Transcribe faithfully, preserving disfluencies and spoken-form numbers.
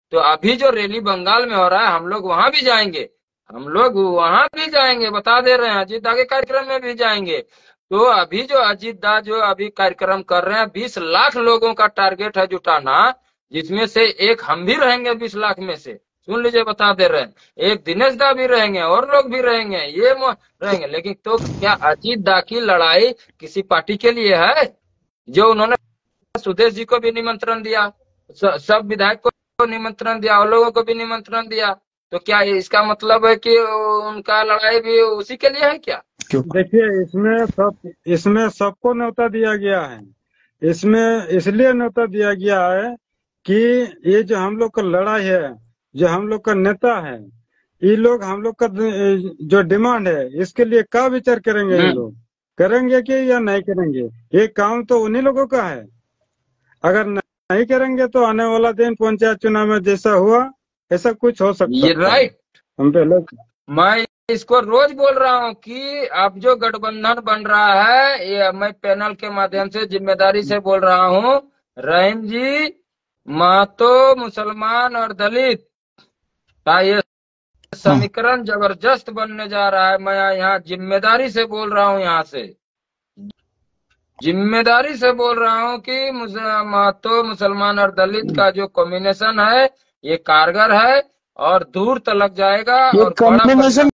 तो अभी जो रैली बंगाल में हो रहा है, हम लोग वहां भी जाएंगे, हम लोग वहां भी जाएंगे, बता दे रहे हैं, अजीत दा के कार्यक्रम में भी जाएंगे। तो अभी जो अजीत दा जो अभी कार्यक्रम कर रहे हैं, बीस लाख लोगों का टारगेट है जुटाना, जिसमें से एक हम भी रहेंगे बीस लाख में से। सुन लीजिए, बता दे रहे हैं, एक दिनेश दा भी रहेंगे और लोग भी रहेंगे, ये रहेंगे। लेकिन तो क्या अजीत दा की लड़ाई किसी पार्टी के लिए है? जो उन्होंने सुदेश जी को भी निमंत्रण दिया, सब विधायक को निमंत्रण दिया और लोगों को भी निमंत्रण दिया, तो क्या इसका मतलब है कि उनका लड़ाई भी उसी के लिए है क्या? देखिए, इसमें सब इसमें सबको न्योता दिया गया है। इसमें इसलिए न्योता दिया गया है कि ये जो हम लोग का लड़ाई है, जो हम लोग का नेता है, ये लोग हम लोग का जो डिमांड है, इसके लिए क्या विचार करेंगे? ये लोग करेंगे कि या नहीं करेंगे? ये काम तो उन्हीं लोगों का है। अगर नहीं करेंगे तो आने वाला दिन पंचायत चुनाव में जैसा हुआ ऐसा कुछ हो सकता ये है। राइट, हम पहले मैं इसको रोज बोल रहा हूँ कि अब जो गठबंधन बन रहा है, ये मैं पैनल के माध्यम से जिम्मेदारी से बोल रहा हूँ, रहीम जी, महतो, मुसलमान और दलित का ये समीकरण जबरदस्त बनने जा रहा है। मैं यहाँ जिम्मेदारी से बोल रहा हूँ, यहाँ से जिम्मेदारी से बोल रहा हूँ कि महतो, मुसलमान और दलित का जो कॉम्बिनेशन है, ये कारगर है और दूर तक जाएगा और बड़ा